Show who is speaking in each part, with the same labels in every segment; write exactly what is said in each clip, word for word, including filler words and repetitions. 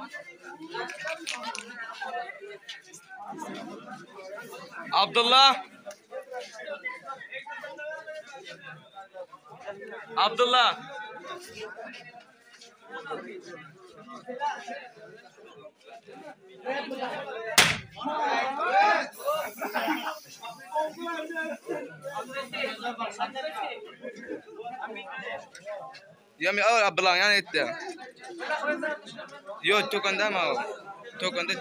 Speaker 1: Abdullah. Abdullah. Yami awal Abdullah yani etti. Yok çok anda mı? Çok anda.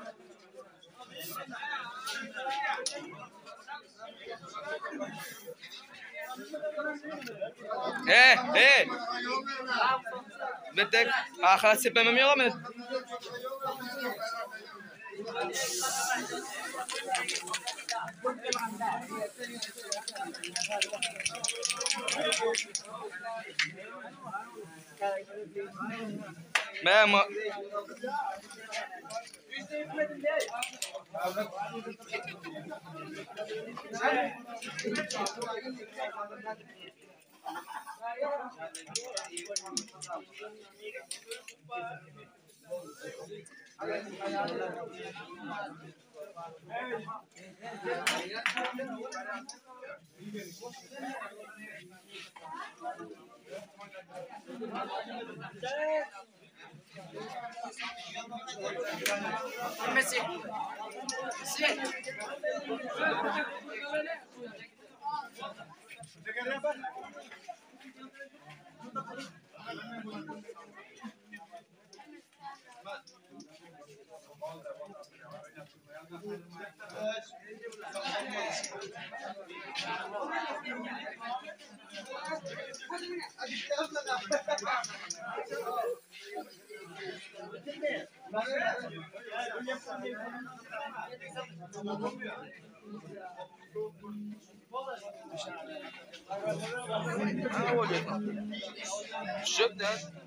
Speaker 1: Eh eh. Betek akhir september mi olmadı? Ben Messi. Sí. Şöp de.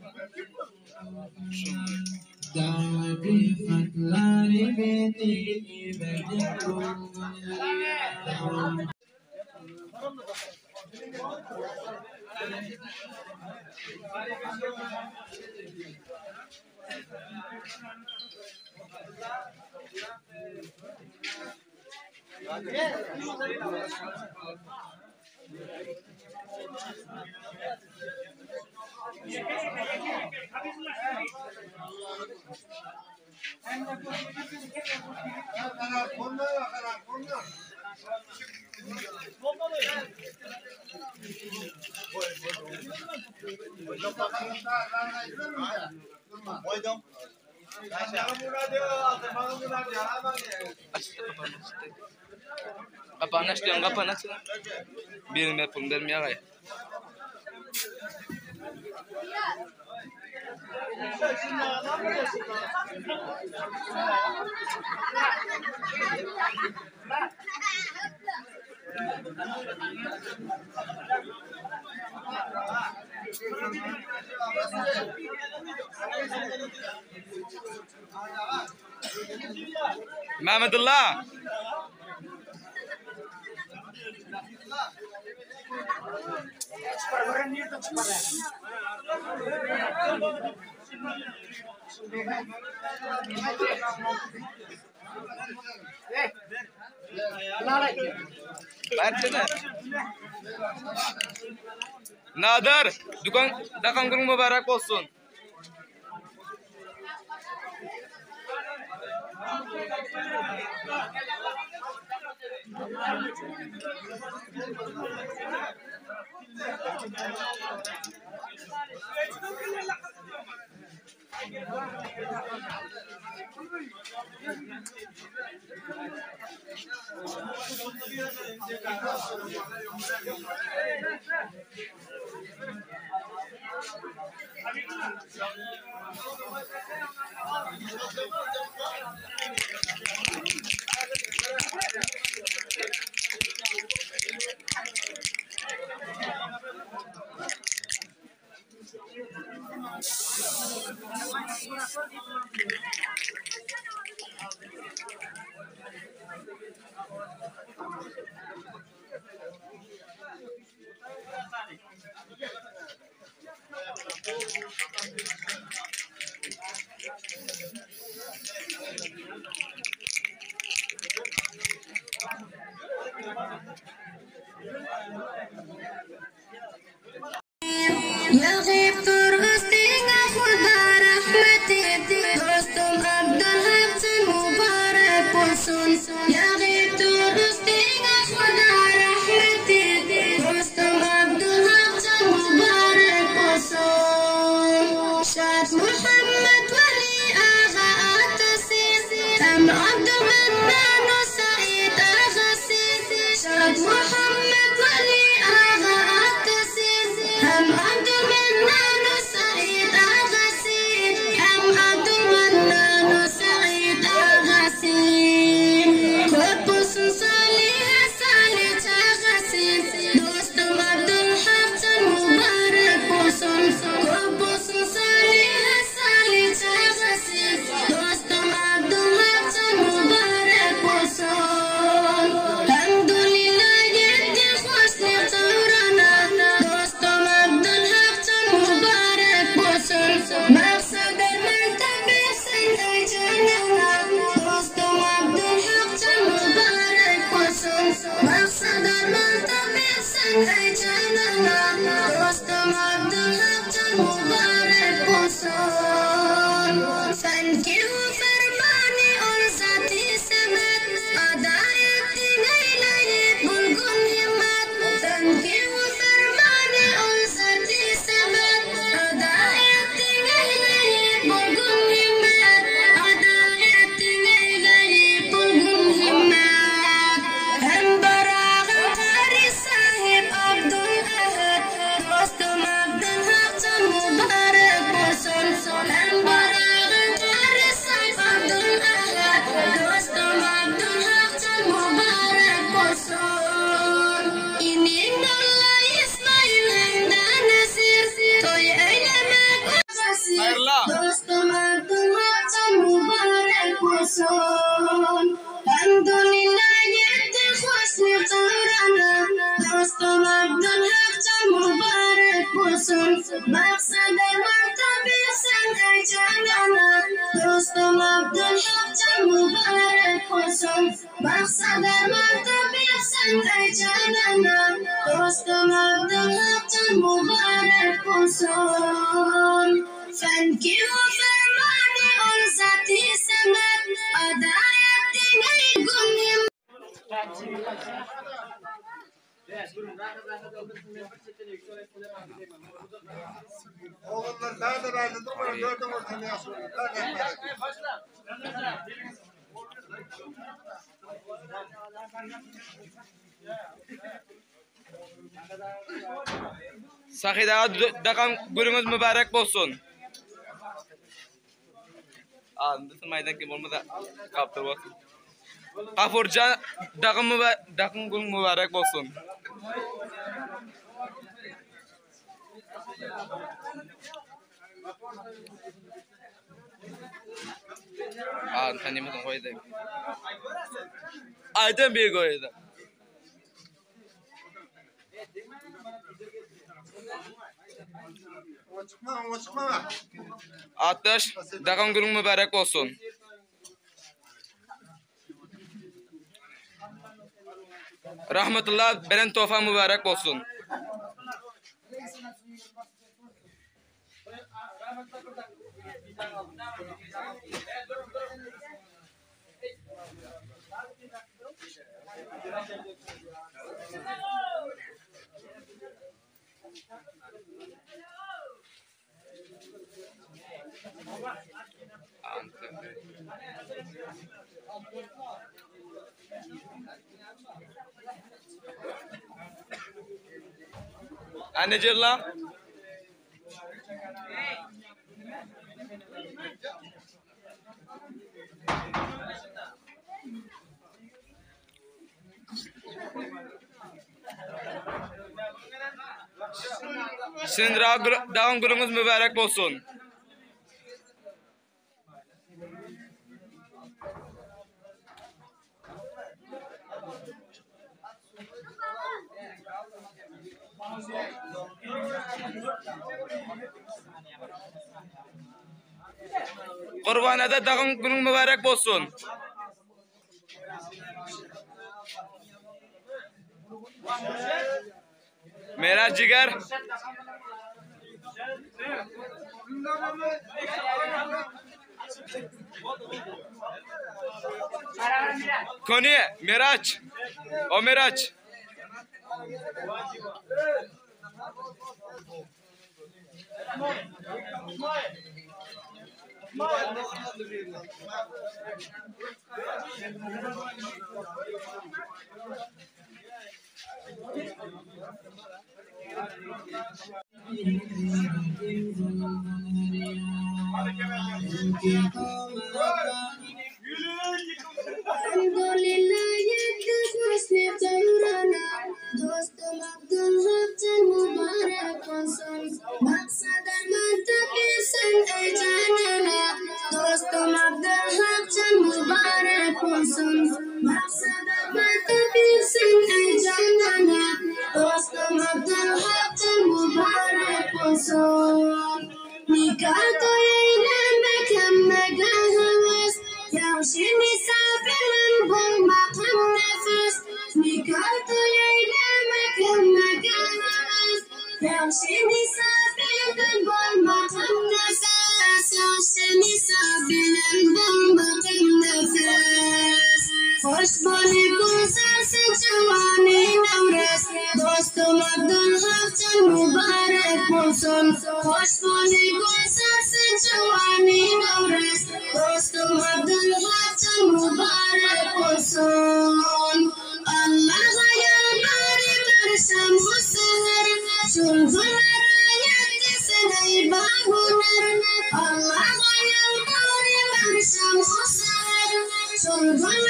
Speaker 1: Kapanas dia enggak panas. Biar pun biar miara ya. Mahmudullah. Nader, dukan dakan kurung mübarek olsun.
Speaker 2: يغيب ترقصتي غفور برحمتي دوستم عبد الحسن مبارك بوسون يغيب ترقصتي غفور برحمتي دوستم عبد الحسن مبارك بوسون شاد محمد ولي آغا أتسيس تم عبد المنان وسعيد أغسيس شاد محمد ولي آغا أتسيس هم عبد المنان وسعيد أغسيس هم عبد المنان وسعيد أغسيس قدس صالح صالح أغسيس دوستم عبد الحسن مبارك بوسون قدس صالح صالح أغسيس دوستم عبد الحسن مبارك بوسون الحمد لله يدي خشني طورنا دوستم عبد الحسن مبارك بوسون مقصد المرتبة سنة جننا دوستم عبد الحسن مبارك بوسون مقصد المرتبة سنة جننا دوستم عبد الحسن مبارك بوسون فانكي وفرماني أرزاتي سمت أدايتي غيلي بلغن همت فانكي وفرماني أرزاتي سمت أدايتي غيلي بلغن همت أدايتي غيلي بلغن همت هم براغ قاري صاحب عبد الأحد دوستم عبد الحسن مبارك بوسون هم براغ قاري صاحب عبد الأحد دوستم عبد الحسن مبارك بوسون إني الله إسماعيل عندنا سير توي أيلمك دوستم عبد الحسن مبارك بوسون الحمد لله يدي خشني طورنا دوستم عبد الحسن مبارك بوسون مقصد المرتبة سنة جننا دوستم عبد الحسن مبارك بوسون مقصد المرتبة سنة جننا دوستم عبد الحسن مبارك بوسون فانكي وفرماني أرزاتي سمت أدايتي غيقنهم
Speaker 3: Oğullar daha da verdi. Doğru gördüm ortamı yaşıyor.
Speaker 1: Sahidaga daqam gününüz mübarek bolsun. Andı maydan kim olmada kaptır bolsun. Gafurcan daqam daqam gün mübarek bolsun. Aa, tanımadım koydu. Aydan bir koydu.
Speaker 3: O çıkma, o çıkma.
Speaker 1: Ateş, dağın günün mübarek olsun. Rahmetullah beren tofa mübarek olsun. Anne Cella. Sizin dağın gününüz mübarek olsun. Kurbanada dağın günün mübarek olsun. मेरा जिगर कौन है मेराज ओ Meraj
Speaker 2: Alhamdulillah yakut muslim taurana dostum Abdul Haftan Mubarak olsun maksadan mantap insan ay canana dostum Abdul Haftan Mubarak olsun maksadan mantap insan ay canana dostum Abdul Haftan Mubarak olsun nikah toyayla mekam megahawas يمشي مسافر من مقام نفس نقاط ليلى مكان مكان يمشي مسافر من مقام نفس يمشي مسافر من مقام نفس خوش بانی گلزار سنجوانی نورس دوستم عبدالحافظ مبارک بولسون خوش بانی گلزار سنجوانی نورس دوستم عبدالحافظ مبارک بولسون الله یا باری برشم حسر شلغل رایت سنای باهونر الله یا باری برشم حسر شلغل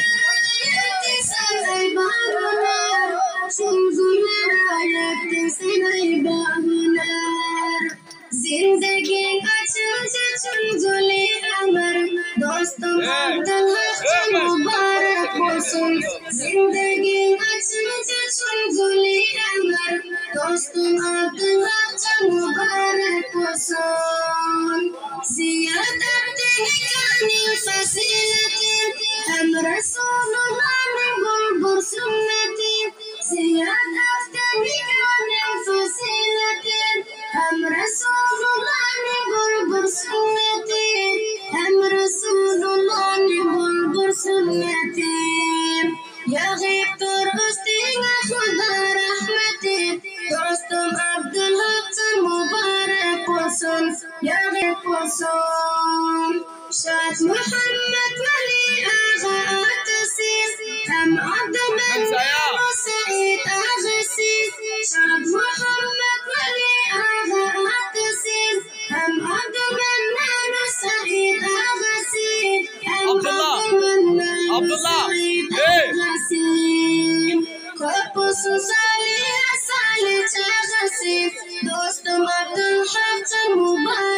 Speaker 2: जिंदगी चुनगुले अमर दोस्तों अब्दुल मुबारक बोलसुन जिंदगी चुनगुले अमर दोस्तों अब्दुल मुबारक बोलसुन जियादत निकानी फसीलती हम रसूलुल्लाह ने बुलबुल सुन्नती जियादत निकानी फसीलती हम रसूलुल्लाह ने बुलबुल सुन्नती हम रसूलुल्लाह ने बुलबुल सुन्नती या गैब तुरस्ती खुदा रहमती दोस्तों अब्दुल हसन मुबारक बोलसुन या गैब बोलसुन شاد محمد ولي آغا أتسير هم عبد من وسعيد أغسي شاد محمد ولي آغا أتسير هم عبد من وسعيد أغسي هم عبد من وسعيد أغسي كربس صالح صالح أغسي دوستم عبد الحافظ مبارك